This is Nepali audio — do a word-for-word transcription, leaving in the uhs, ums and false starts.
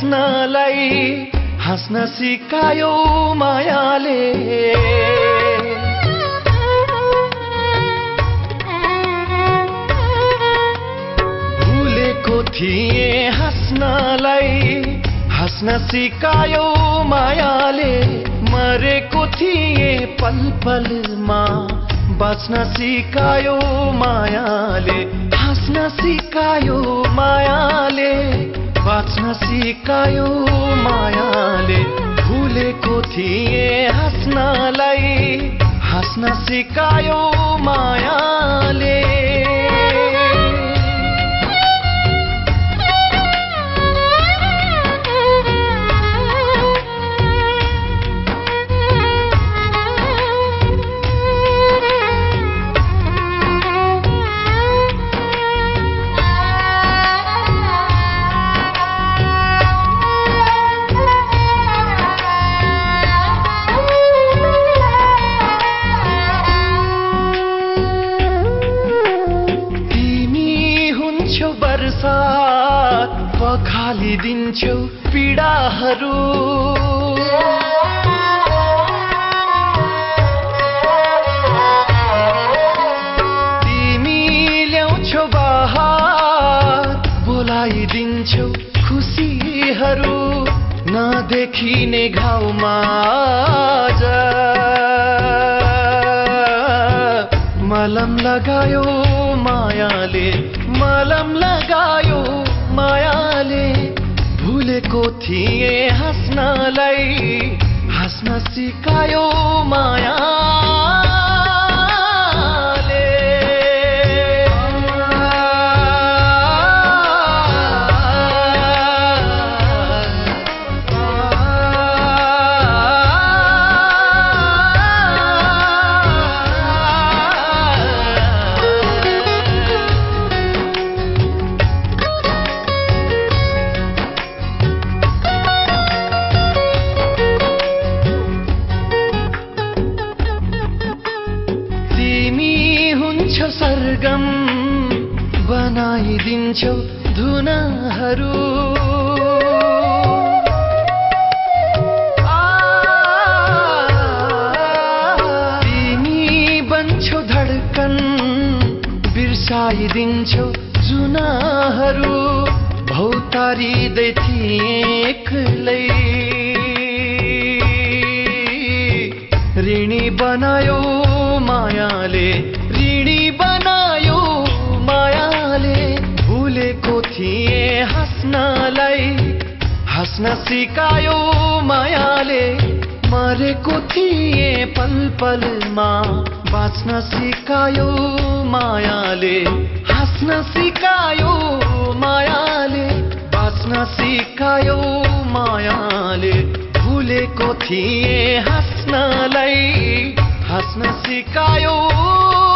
हाँस्नलाई हाँस्न सिकायो मायाले भुलेको थिए हाँस्नलाई हाँस्न सिकायो मायाले मरेको थिए पल पलमा बाँच्न सिकायो मायाले हाँस्न सिकायो मायाले बाँच्न सिकायो मायाले भुलेको थिए हाँस्नलाई हाँस्न सिकायो मायाले बरसात पखालिदिन्छौ पीडाहरू तिमी ल्याउँछौ बहार बोलाइदिन्छौ खुसीहरू नदेखिने घाउमा मलम लगायो मायाले मलम लगायो मायाले भुलेको थिए हाँस्नलाई हाँस्न सिकायो मायाले सरगम बनाइदिन्छौ धुनहरू तिमी बन्छौ धड्कन बिर्साइदिन्छौ जुनाहरू भौतारिँदै थिए एक्लै ऋणी बनायो मायाले ऋणी बनायो मायाले भुलेको थिए हाँस्नलाई हाँस्न सिकायो मायाले मरेको थिए पल पलमा बाँच्न सिकायो मायाले हाँस्न सिकायो मायाले बाँच्न सिकायो मायाले भुलेको थिए हाँस्नलाई हाँस्न सिकायो